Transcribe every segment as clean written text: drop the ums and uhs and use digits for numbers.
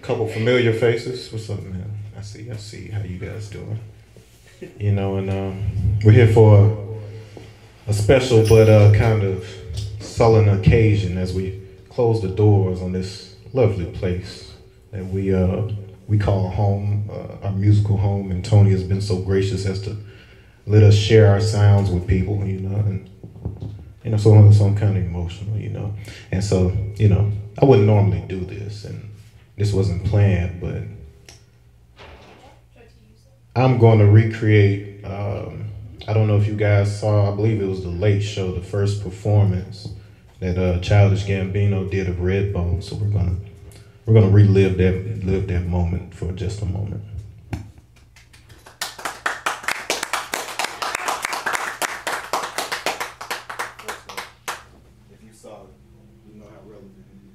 Couple familiar faces. What's up, man? I see. How you guys doing? You know, and we're here for a special but kind of sullen occasion as we close the doors on this lovely place that we call home, our musical home. And Tony has been so gracious as to let us share our sounds with people, you know, and you know, so I'm kind of emotional, you know, and so, you know, I wouldn't normally do this, and this wasn't planned, but I'm going to recreate, I don't know if you guys saw, I believe it was the Late Show, the first performance that Childish Gambino did of Redbone. So we're gonna relive that moment for just a moment. If you saw it, you know how relevant it is.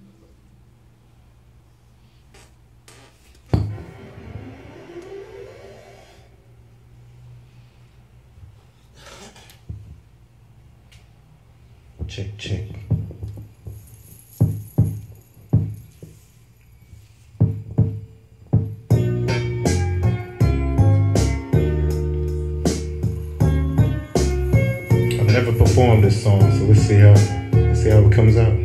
Check. I've never performed this song, so let's see how it comes out.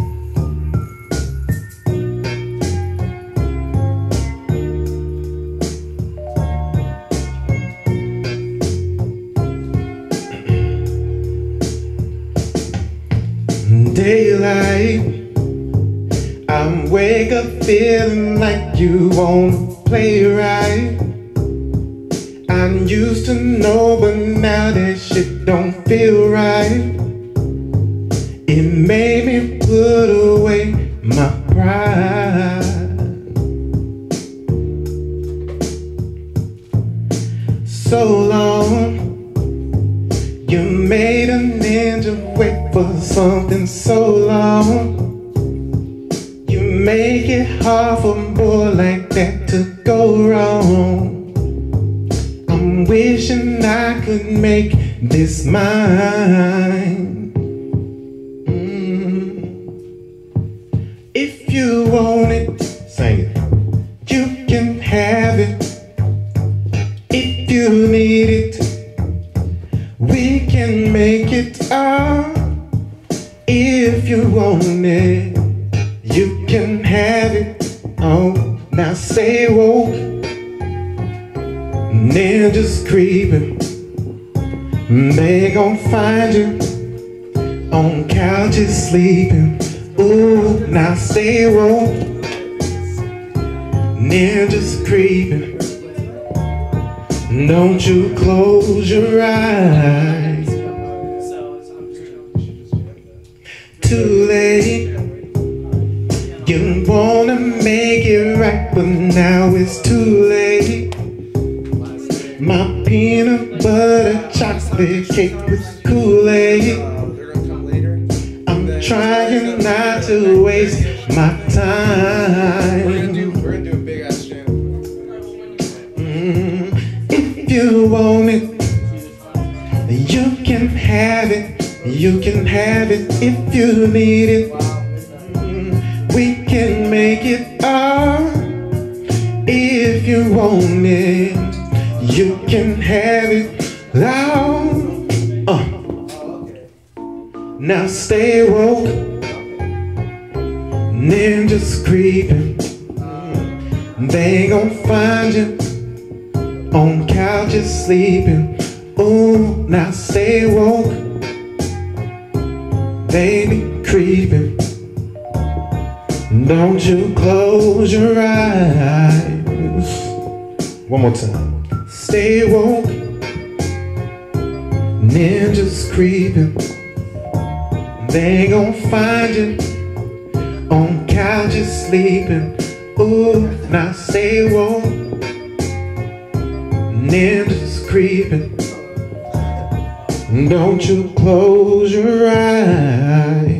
Daylight, I wake up feeling like you wanna play right. I used to know, but now that shit don't feel right. It made me put away my pride. So long, you made a ninja wait for something so long. You make it hard for a boy like that to go wrong. I'm wishing I could make this mine. If you want it, sing it. You can have it. If you need it, we can make it all. If you want it, you can have it. Oh, now stay woke. Ninjas creeping, they gon' find you on couches sleeping. Ooh, now stay woke. Ninjas creeping, don't you close your eyes. Too late. You wanna make it right, but now it's too late. My peanut butter chocolate cake with Kool-Aid. I'm trying not to waste my time. We're gonna do a big ass jam. If you want it, you can have it. You can have it if you need it. We can make it all. If you want it, you can have it all. Now stay woke. Ninjas creeping, they gon' find you on couches sleeping. Ooh, now stay woke. Baby creeping, don't you close your eyes. One more time. Stay woke. Ninjas creeping, they gon' find you on couches sleeping. Ooh, now stay woke. Ninjas creeping, don't you close your eyes.